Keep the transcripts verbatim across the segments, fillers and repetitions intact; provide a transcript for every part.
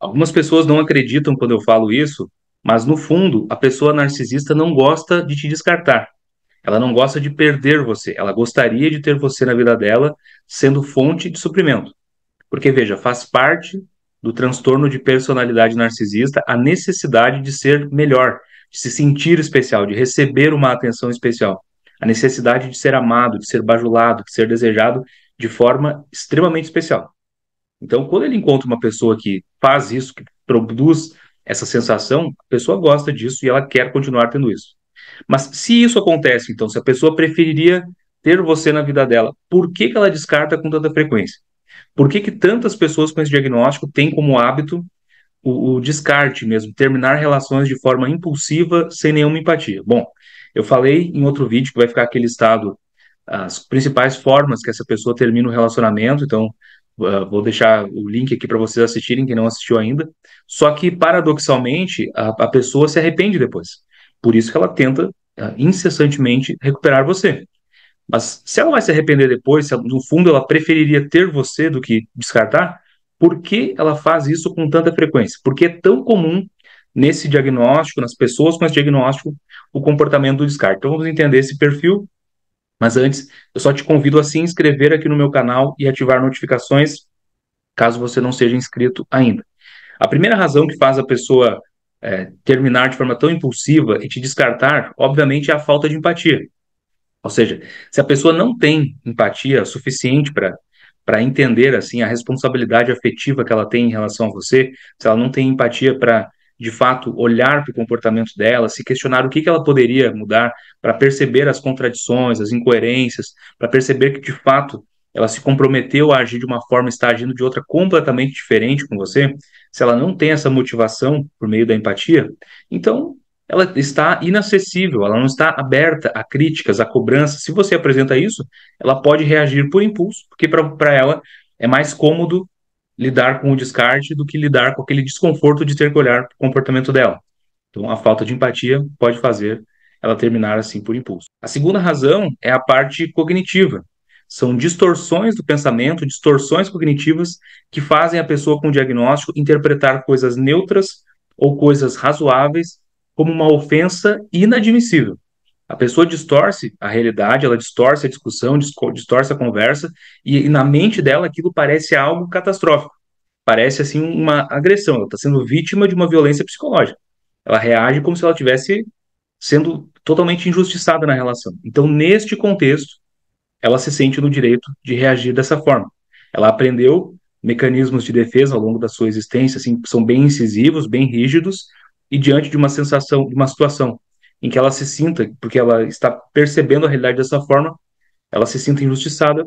Algumas pessoas não acreditam quando eu falo isso, mas no fundo, a pessoa narcisista não gosta de te descartar. Ela não gosta de perder você. Ela gostaria de ter você na vida dela, sendo fonte de suprimento. Porque, veja, faz parte do transtorno de personalidade narcisista a necessidade de ser melhor, de se sentir especial, de receber uma atenção especial. A necessidade de ser amado, de ser bajulado, de ser desejado de forma extremamente especial. Então, quando ele encontra uma pessoa que faz isso, que produz essa sensação, a pessoa gosta disso e ela quer continuar tendo isso. Mas se isso acontece, então, se a pessoa preferiria ter você na vida dela, por que que ela descarta com tanta frequência? Por que que tantas pessoas com esse diagnóstico têm como hábito o, o descarte mesmo, terminar relações de forma impulsiva, sem nenhuma empatia? Bom, eu falei em outro vídeo que vai ficar aqui listado as principais formas que essa pessoa termina o relacionamento, então uh, vou deixar o link aqui para vocês assistirem, quem não assistiu ainda. Só que, paradoxalmente, a, a pessoa se arrepende depois. Por isso que ela tenta uh, incessantemente recuperar você. Mas se ela vai se arrepender depois, se ela, no fundo ela preferiria ter você do que descartar, por que ela faz isso com tanta frequência? Porque é tão comum nesse diagnóstico, nas pessoas com esse diagnóstico, o comportamento do descarte. Então vamos entender esse perfil, mas antes eu só te convido a se inscrever aqui no meu canal e ativar notificações, caso você não seja inscrito ainda. A primeira razão que faz a pessoa é, terminar de forma tão impulsiva e te descartar, obviamente, é a falta de empatia. Ou seja, se a pessoa não tem empatia suficiente para para entender assim a responsabilidade afetiva que ela tem em relação a você, se ela não tem empatia para de fato olhar para o comportamento dela, se questionar o que que ela poderia mudar, para perceber as contradições, as incoerências, para perceber que de fato ela se comprometeu a agir de uma forma e está agindo de outra completamente diferente com você, se ela não tem essa motivação por meio da empatia, então ela está inacessível, ela não está aberta a críticas, a cobranças. Se você apresenta isso, ela pode reagir por impulso, porque para ela é mais cômodo lidar com o descarte do que lidar com aquele desconforto de ter que olhar para o comportamento dela. Então, a falta de empatia pode fazer ela terminar assim por impulso. A segunda razão é a parte cognitiva. São distorções do pensamento, distorções cognitivas que fazem a pessoa com diagnóstico interpretar coisas neutras ou coisas razoáveis como uma ofensa inadmissível. A pessoa distorce a realidade, ela distorce a discussão, distorce a conversa, e, e na mente dela aquilo parece algo catastrófico. Parece assim uma agressão, ela está sendo vítima de uma violência psicológica. Ela reage como se ela estivesse sendo totalmente injustiçada na relação. Então, neste contexto, ela se sente no direito de reagir dessa forma. Ela aprendeu mecanismos de defesa ao longo da sua existência, assim, são bem incisivos, bem rígidos, e diante de uma sensação, de uma situação em que ela se sinta, porque ela está percebendo a realidade dessa forma, ela se sinta injustiçada,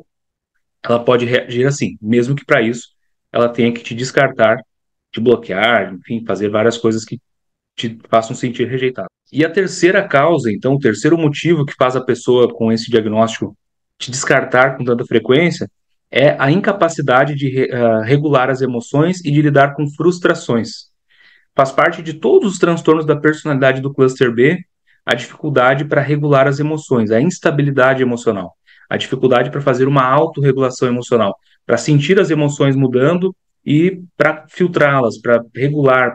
ela pode reagir assim, mesmo que para isso ela tenha que te descartar, te bloquear, enfim, fazer várias coisas que te façam sentir rejeitado. E a terceira causa, então, o terceiro motivo que faz a pessoa com esse diagnóstico te descartar com tanta frequência é a incapacidade de uh, regular as emoções e de lidar com frustrações. Faz parte de todos os transtornos da personalidade do cluster B a dificuldade para regular as emoções, a instabilidade emocional, a dificuldade para fazer uma autorregulação emocional, para sentir as emoções mudando e para filtrá-las, para regular,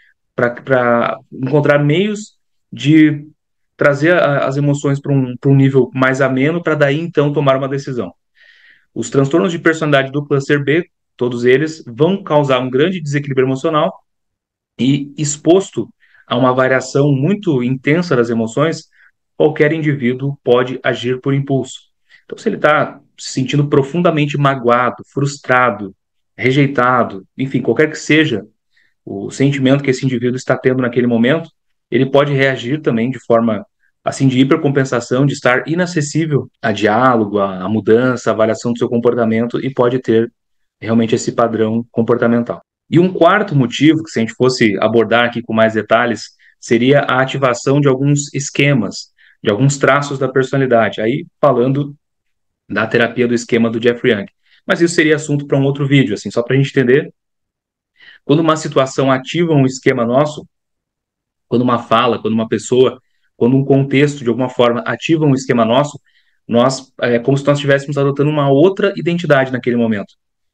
para encontrar meios de trazer a, as emoções para um, para um nível mais ameno, para daí então tomar uma decisão. Os transtornos de personalidade do cluster B, todos eles, vão causar um grande desequilíbrio emocional e, exposto a uma variação muito intensa das emoções, qualquer indivíduo pode agir por impulso. Então, se ele está se sentindo profundamente magoado, frustrado, rejeitado, enfim, qualquer que seja o sentimento que esse indivíduo está tendo naquele momento, ele pode reagir também de forma, assim, de hipercompensação, de estar inacessível a diálogo, a, a mudança, a variação do seu comportamento e pode ter realmente esse padrão comportamental. E um quarto motivo, que se a gente fosse abordar aqui com mais detalhes, seria a ativação de alguns esquemas, de alguns traços da personalidade. Aí, falando da terapia do esquema do Jeffrey Young. Mas isso seria assunto para um outro vídeo, assim, só para a gente entender. Quando uma situação ativa um esquema nosso, quando uma fala, quando uma pessoa, quando um contexto, de alguma forma, ativa um esquema nosso, nós, é como se nós estivéssemos adotando uma outra identidade naquele momento.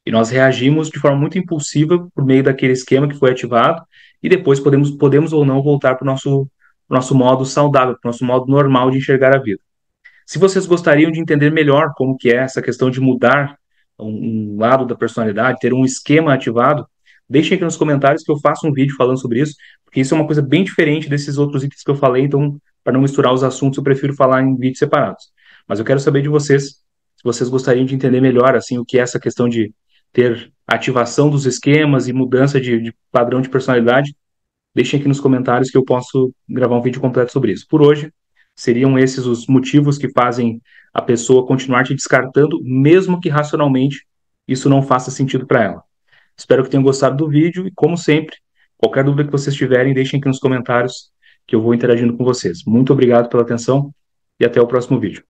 E nós reagimos de forma muito impulsiva por meio daquele esquema que foi ativado, e depois podemos, podemos ou não voltar para o nosso, nosso modo saudável, para o nosso modo normal de enxergar a vida. Se vocês gostariam de entender melhor como que é essa questão de mudar um, um lado da personalidade, ter um esquema ativado, deixem aqui nos comentários que eu faço um vídeo falando sobre isso, porque isso é uma coisa bem diferente desses outros itens que eu falei, então, para não misturar os assuntos, eu prefiro falar em vídeos separados. Mas eu quero saber de vocês, se vocês gostariam de entender melhor, assim, o que é essa questão de ter ativação dos esquemas e mudança de, de padrão de personalidade, deixem aqui nos comentários que eu posso gravar um vídeo completo sobre isso. Por hoje, seriam esses os motivos que fazem a pessoa continuar te descartando, mesmo que racionalmente isso não faça sentido para ela. Espero que tenham gostado do vídeo e, como sempre, qualquer dúvida que vocês tiverem, deixem aqui nos comentários que eu vou interagindo com vocês. Muito obrigado pela atenção e até o próximo vídeo.